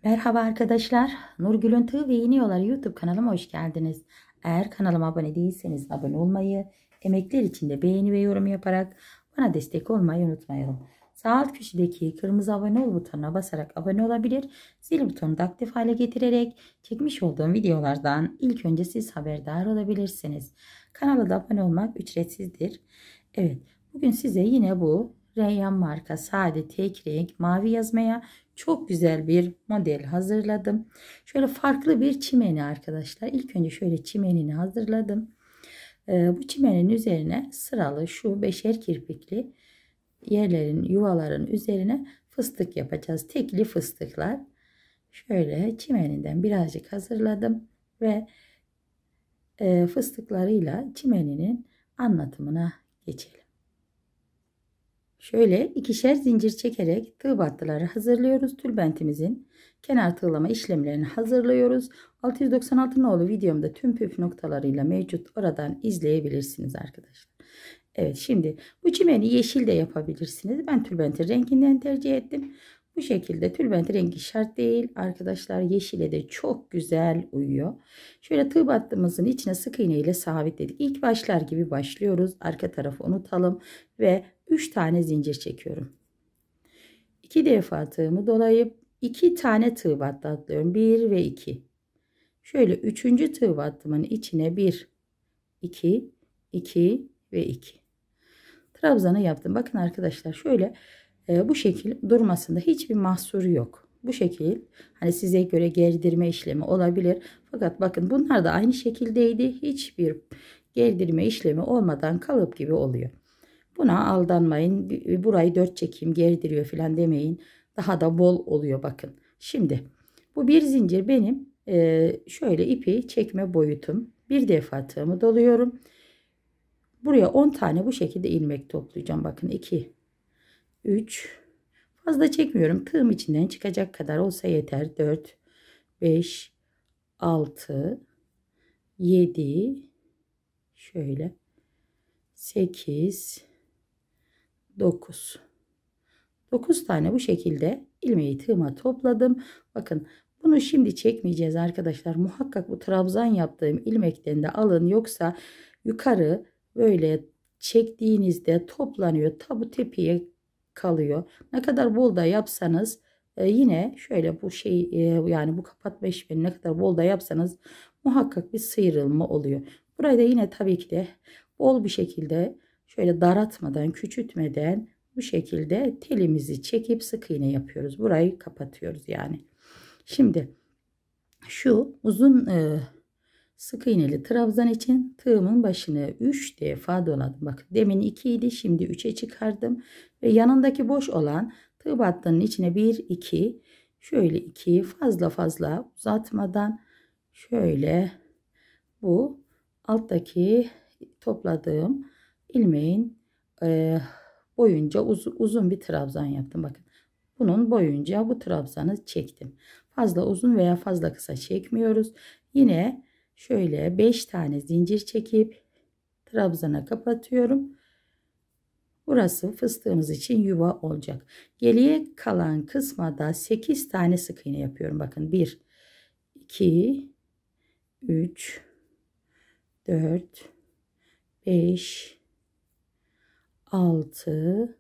Merhaba arkadaşlar. Nurgül'ün Tığ ve Yeni Yolları YouTube kanalıma hoş geldiniz. Eğer kanalıma abone değilseniz abone olmayı, emekler için de beğeni ve yorum yaparak bana destek olmayı unutmayalım. Sağ alt köşedeki kırmızı abone ol butonuna basarak abone olabilir, zil butonunu da aktif hale getirerek çekmiş olduğum videolardan ilk önce siz haberdar olabilirsiniz. Kanala da abone olmak ücretsizdir. Evet, bugün size yine bu Reyyan marka sade tek renk mavi yazmaya çok güzel bir model hazırladım. Şöyle farklı bir çimeni arkadaşlar. İlk önce şöyle çimenini hazırladım. Bu çimenin üzerine sıralı şu beşer kirpikli yerlerin yuvaların üzerine fıstık yapacağız. Tekli fıstıklar. Şöyle çimeninden birazcık hazırladım ve fıstıklarıyla çimeninin anlatımına geçelim. Şöyle ikişer zincir çekerek tığ battıları hazırlıyoruz. Tülbentimizin kenar tığlama işlemlerini hazırlıyoruz. 696 nolu videomda tüm püf noktalarıyla mevcut. Oradan izleyebilirsiniz arkadaşlar. Evet, şimdi bu çimeni yeşil de yapabilirsiniz. Ben tülbentin renginden tercih ettim. Bu şekilde tülbent rengi şart değil arkadaşlar. Yeşile de çok güzel uyuyor. Şöyle tığ battığımızın içine sık iğne ile sabitledik. İlk başlar gibi başlıyoruz. Arka tarafı unutalım ve 3 tane zincir çekiyorum. 2 defa tığımı dolayıp 2 tane tığ battı atlıyorum. 1 ve 2. Şöyle 3. tığ battımın içine 1, 2, 2 ve 2. Trabzanı yaptım. Bakın arkadaşlar şöyle bu şekil durmasında hiçbir mahsuru yok. Bu şekil hani size göre gerdirme işlemi olabilir. Fakat bakın bunlar da aynı şekildeydi. Hiçbir gerdirme işlemi olmadan kalıp gibi oluyor. Buna aldanmayın. Burayı 4 çekeyim gerdiriyor falan demeyin. Daha da bol oluyor bakın. Şimdi bu bir zincir benim şöyle ipi çekme boyutum. Bir defa tığımı doluyorum. Buraya 10 tane bu şekilde ilmek toplayacağım. Bakın 2, 3, fazla çekmiyorum. Tığım içinden çıkacak kadar olsa yeter. 4, 5, 6, 7, şöyle 8, 9. 9 tane bu şekilde ilmeği tığıma topladım. Bakın bunu şimdi çekmeyeceğiz arkadaşlar. Muhakkak bu trabzan yaptığım ilmekten de alın. Yoksa yukarı böyle çektiğinizde toplanıyor. Tabu tepeye kalıyor. Ne kadar bol da yapsanız yine şöyle bu şey yani bu kapatma işlemi ne kadar bol da yapsanız muhakkak bir sıyrılma oluyor. Burayı da yine tabii ki de bol bir şekilde şöyle daratmadan küçültmeden bu şekilde telimizi çekip sık iğne yapıyoruz. Burayı kapatıyoruz yani. Şimdi şu uzun sık iğneli trabzan için tığımın başını 3 defa doladım. Bakın demin 2 idi, şimdi 3'e çıkardım ve yanındaki boş olan tığ battının içine 1 2 şöyle 2 fazla uzatmadan şöyle bu alttaki topladığım ilmeğin boyunca uzun bir trabzan yaptım. Bakın bunun boyunca bu trabzanı çektim. Fazla uzun veya fazla kısa çekmiyoruz. Yine şöyle 5 tane zincir çekip trabzana kapatıyorum. Burası fıstığımız için yuva olacak. Geriye kalan kısma da 8 tane sık iğne yapıyorum. Bakın 1, 2, 3, 4, 5, 6,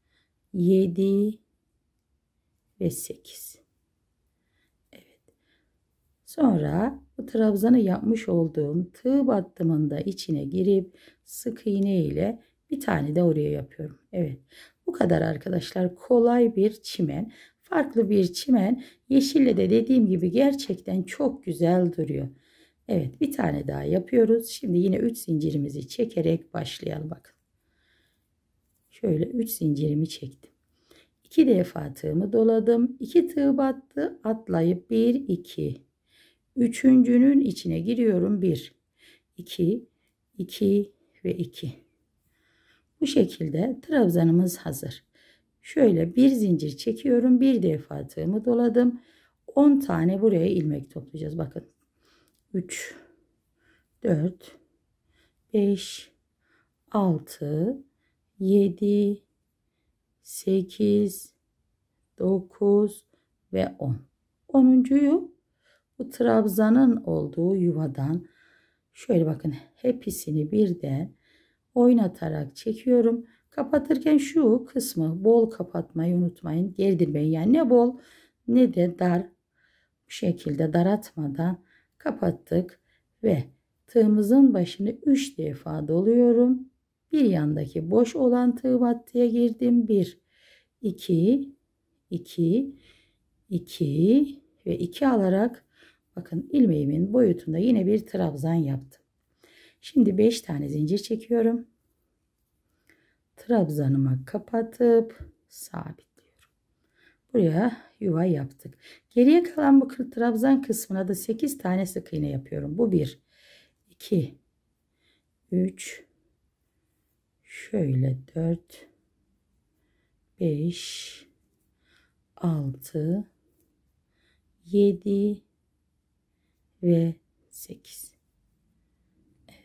7 ve 8. Evet. Sonra bu trabzanı yapmış olduğum tığ battımın da içine girip sık iğne ile bir tane de oraya yapıyorum. Evet. Bu kadar arkadaşlar. Kolay bir çimen. Farklı bir çimen. Yeşille de dediğim gibi gerçekten çok güzel duruyor. Evet, bir tane daha yapıyoruz. Şimdi yine 3 zincirimizi çekerek başlayalım bakın. Şöyle 3 zincirimi çektim. 2 defa tığımı doladım. 2 tığ battı. Atlayıp 1 2. Üçüncünün içine giriyorum. 1 2 2 ve 2. Bu şekilde trabzanımız hazır. Şöyle bir zincir çekiyorum. Bir defa tığımı doladım. 10 tane buraya ilmek toplayacağız. Bakın. 3 4 5 6 7 8 9 ve 10. Sonuncuyu bu trabzanın olduğu yuvadan şöyle bakın hepsini birden oynatarak çekiyorum. Kapatırken şu kısmı bol kapatmayı unutmayın. Gerdirmeyin. Yani ne bol ne de dar. Bu şekilde daratmadan kapattık ve tığımızın başını 3 defa doluyorum. Bir yandaki boş olan tığ battıya girdim. 1, 2, 2, 2 ve 2 alarak bakın ilmeğimin boyutunda yine bir trabzan yaptım. Şimdi 5 tane zincir çekiyorum. Trabzanıma kapatıp sabitliyorum. Buraya yuva yaptık. Geriye kalan bu trabzan kısmına da 8 tane sık iğne yapıyorum. Bu 1, 2, 3, şöyle 4, 5, 6, 7 ve 8. Evet.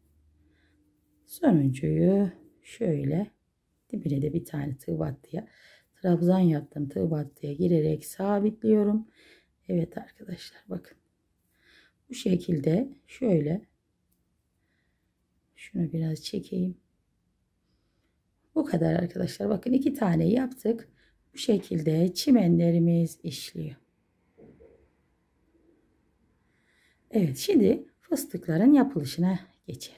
Sonuncuyu şöyle dibine de bir tane tığ battıya trabzan yaptım. Tığ battıya girerek sabitliyorum. Evet arkadaşlar bakın. Bu şekilde şöyle şunu biraz çekeyim. Bu kadar arkadaşlar. Bakın 2 tane yaptık. Bu şekilde çimenlerimiz işliyor. Evet şimdi fıstıkların yapılışına geçelim.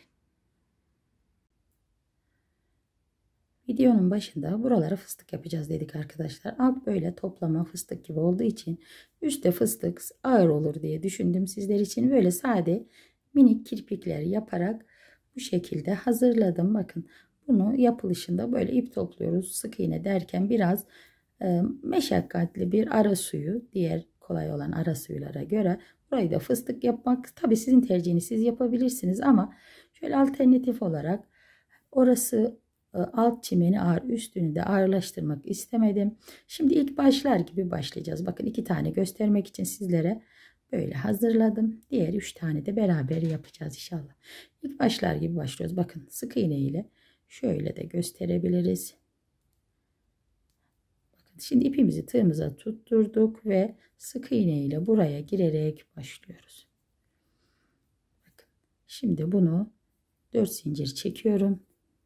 Videonun başında buralara fıstık yapacağız dedik arkadaşlar. Alt böyle toplama fıstık gibi olduğu için üstte fıstık ağır olur diye düşündüm sizler için. Böyle sade minik kirpikler yaparak bu şekilde hazırladım. Bakın bunu yapılışında böyle ip topluyoruz. Sık iğne derken biraz meşakkatli bir ara suyu, diğer kolay olan ara suylara göre burayı da fıstık yapmak tabii sizin tercihiniz, siz yapabilirsiniz ama şöyle alternatif olarak orası alt çimeni ağır, üstünü de ağırlaştırmak istemedim. Şimdi ilk başlar gibi başlayacağız. Bakın 2 tane göstermek için sizlere böyle hazırladım. Diğer 3 tane de beraber yapacağız inşallah. İlk başlar gibi başlıyoruz. Bakın sık iğne ile şöyle de gösterebiliriz. Bakın şimdi ipimizi tığımıza tutturduk ve sık iğne ile buraya girerek başlıyoruz. Bakın şimdi bunu 4 zincir çekiyorum.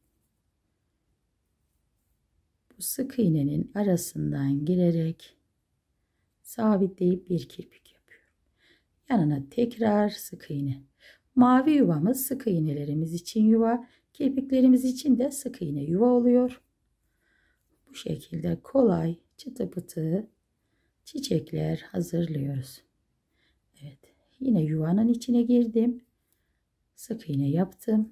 Bu sık iğnenin arasından girerek sabitleyip bir kirpik yapıyorum. Yanına tekrar sık iğne. Mavi yuvamız sık iğnelerimiz için yuva, kirpiklerimiz için de sık iğne yuva oluyor. Bu şekilde kolay çıtı pıtı çiçekler hazırlıyoruz. Evet, yine yuvanın içine girdim. Sık iğne yaptım.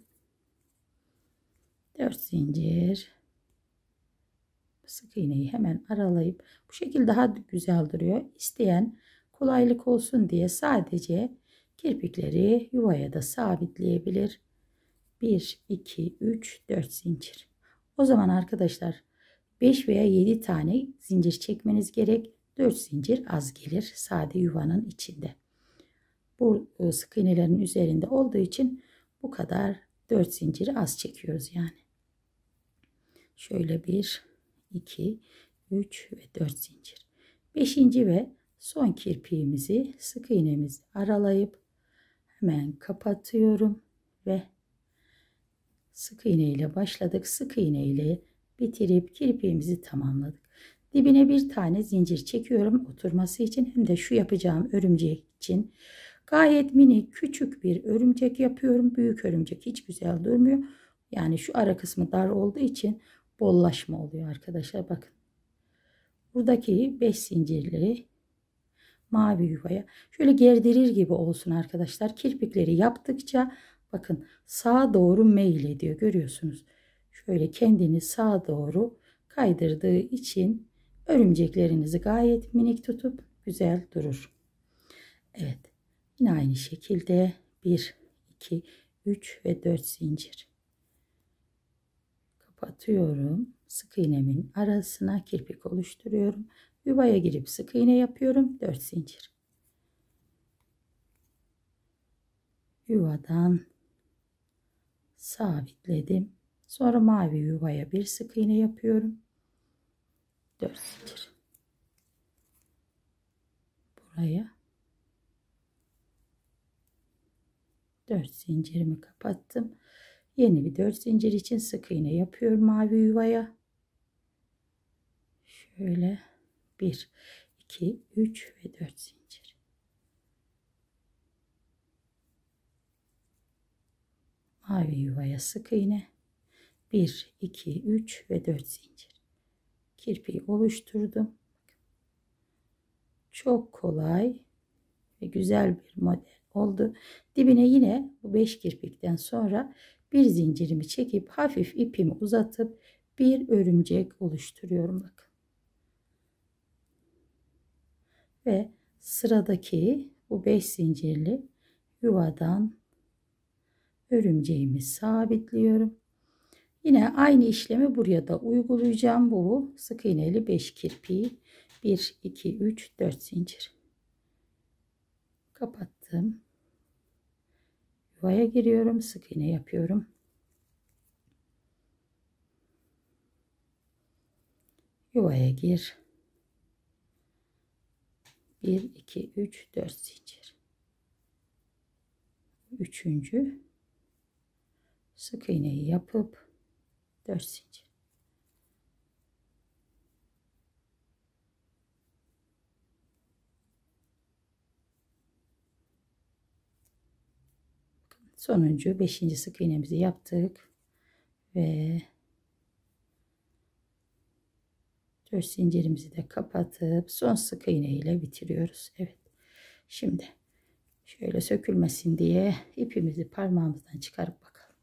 4 zincir. Sık iğneyi hemen aralayıp bu şekilde daha güzel duruyor. İsteyen kolaylık olsun diye sadece kirpikleri yuvaya da sabitleyebilir. 1, 2, 3, 4 zincir. O zaman arkadaşlar 5 veya 7 tane zincir çekmeniz gerek. 4 zincir az gelir sade yuvanın içinde. Bu sık iğnelerin üzerinde olduğu için bu kadar 4 zinciri az çekiyoruz yani. Şöyle 1, 2, 3 ve 4 zincir. 5. ve son kirpiğimizi sık iğnemizi aralayıp hemen kapatıyorum ve sık iğne ile başladık. Sık iğne ile bitirip kirpiğimizi tamamladık. Dibine bir tane zincir çekiyorum oturması için, hem de şu yapacağım örümcek için. Gayet minik küçük bir örümcek yapıyorum. Büyük örümcek hiç güzel durmuyor. Yani şu ara kısmı dar olduğu için bollaşma oluyor arkadaşlar. Bakın buradaki 5 zincirleri mavi yuvaya şöyle gerdirir gibi olsun arkadaşlar. Kirpikleri yaptıkça bakın sağa doğru meylediyor, görüyorsunuz. Şöyle kendini sağa doğru kaydırdığı için örümceklerinizi gayet minik tutup güzel durur. Evet, yine aynı şekilde 1, 2, 3 ve 4 zincir. Kapatıyorum. Sık iğnemin arasına kirpik oluşturuyorum. Yuvaya girip sık iğne yapıyorum. 4 zincir. Yuvadan sabitledim. Sonra mavi yuvaya bir sık iğne yapıyorum. 4 zincir. buraya 4 zincirimi kapattım. Yeni bir 4 zincir için sık iğne yapıyorum mavi yuvaya. Şöyle 1 2 3 ve 4 zincir. Mavi yuvaya sık iğne 1 2 3 ve 4 zincir. Kirpiği oluşturdum. Çok kolay ve güzel bir model oldu. Dibine yine bu 5 kirpikten sonra bir zincirimi çekip hafif ipimi uzatıp bir örümcek oluşturuyorum bakın. Ve sıradaki bu 5 zincirli yuvadan örümceğimi sabitliyorum. Yine aynı işlemi buraya da uygulayacağım. Bu sık iğneli 5 kirpiği 1 2 3 4 zincir kapattım. Yuvaya giriyorum, sık iğne yapıyorum. Yuvaya gir. 1 2 3 4 zincir. Üçüncü sık iğneyi yapıp 4 zincir. Sonuncu 5. sık iğnemizi yaptık ve 4 zincirimizi de kapatıp son sık iğne ile bitiriyoruz. Evet. Şimdi şöyle sökülmesin diye ipimizi parmağımızdan çıkarıp bakalım.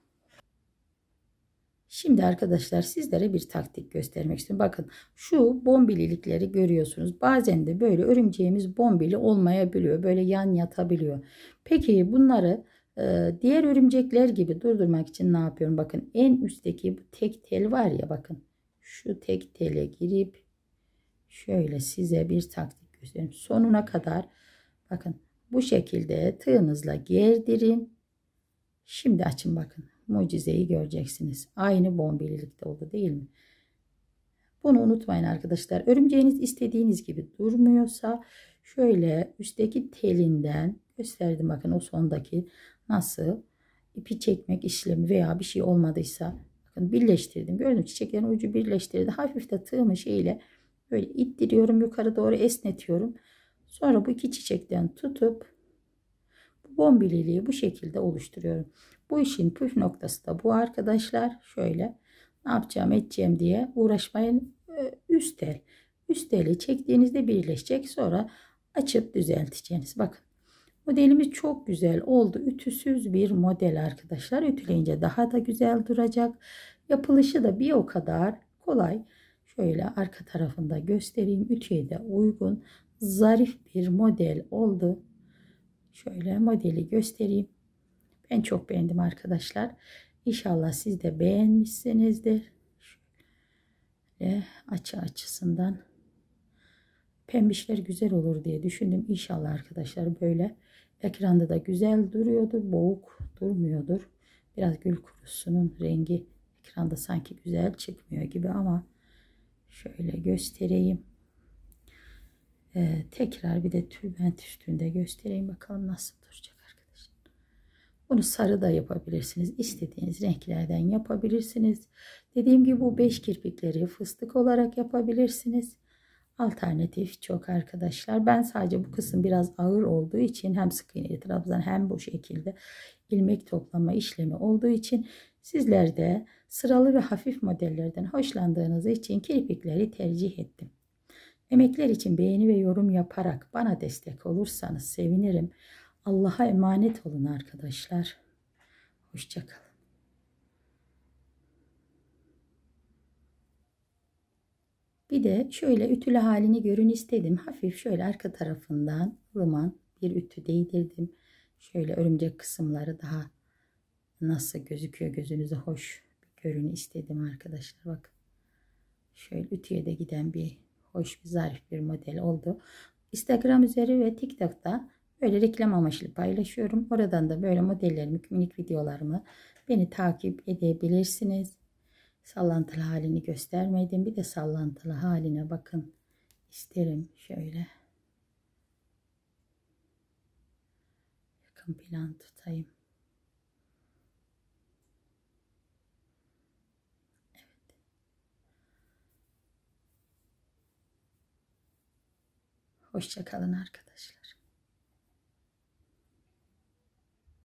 Şimdi arkadaşlar sizlere bir taktik göstermek istiyorum. Bakın şu bombililikleri görüyorsunuz. Bazen de böyle örümceğimiz bombili olmayabiliyor. Böyle yan yatabiliyor. Peki bunları diğer örümcekler gibi durdurmak için ne yapıyorum? Bakın en üstteki bu tek tel var ya, bakın. Şu tek tele girip şöyle size bir taktik göstereyim. Sonuna kadar bakın bu şekilde tığınızla gerdirin. Şimdi açın bakın. Mucizeyi göreceksiniz. Aynı bombililikte oldu değil mi? Bunu unutmayın arkadaşlar. Örümceğiniz istediğiniz gibi durmuyorsa şöyle üstteki telinden gösterdim, bakın o sondaki nasıl ipi çekmek işlemi veya bir şey olmadıysa bakın birleştirdim. Gördüm, çiçeklerin ucu birleştirdi. Hafif de tığımı şeyle böyle ittiriyorum, yukarı doğru esnetiyorum. Sonra bu iki çiçekten tutup bu bombililiği bu şekilde oluşturuyorum. Bu işin püf noktası da bu arkadaşlar. Şöyle ne yapacağım edeceğim diye uğraşmayın. Üst tel. Üst teli çektiğinizde birleşecek. Sonra açıp düzelteceğiniz. Bakın modelimiz çok güzel oldu. Ütüsüz bir model arkadaşlar. Ütüleyince daha da güzel duracak. Yapılışı da bir o kadar kolay. Şöyle arka tarafında göstereyim. Ütüye de uygun. Zarif bir model oldu. Şöyle modeli göstereyim. Ben çok beğendim arkadaşlar. İnşallah siz de beğenmişsinizdir. Şöyle açısından pembişler güzel olur diye düşündüm. İnşallah arkadaşlar böyle ekranda da güzel duruyordur. Boğuk durmuyordur. Biraz gül kurusunun rengi ekranda sanki güzel çıkmıyor gibi ama şöyle göstereyim. Tekrar bir de tülbent üstünde göstereyim. Bakalım nasıl duracak arkadaşlar. Bunu sarı da yapabilirsiniz. İstediğiniz renklerden yapabilirsiniz. Dediğim gibi bu 5 kirpikleri fıstık olarak yapabilirsiniz. Alternatif çok arkadaşlar. Ben sadece bu kısım biraz ağır olduğu için hem sık iğneli trabzan hem bu şekilde ilmek toplama işlemi olduğu için sizler de sıralı ve hafif modellerden hoşlandığınız için kirpikleri tercih ettim. Emekler için beğeni ve yorum yaparak bana destek olursanız sevinirim. Allah'a emanet olun arkadaşlar. Hoşça kalın. Bir de şöyle ütülü halini görün istedim. Hafif şöyle arka tarafından ılıman bir ütü değdirdim. Şöyle örümcek kısımları daha nasıl gözüküyor gözünüze hoş görün istedim arkadaşlar. Bakın. Şöyle ütüye de giden bir hoş bir zarif bir model oldu. Instagram üzeri ve TikTok'ta böyle reklam amaçlı paylaşıyorum. Oradan da böyle modellerimi, minik videolarımı beni takip edebilirsiniz. Sallantılı halini göstermedim. Bir de sallantılı haline bakın isterim. Şöyle. yakın plan tutayım. Evet. Hoşça kalın arkadaşlar.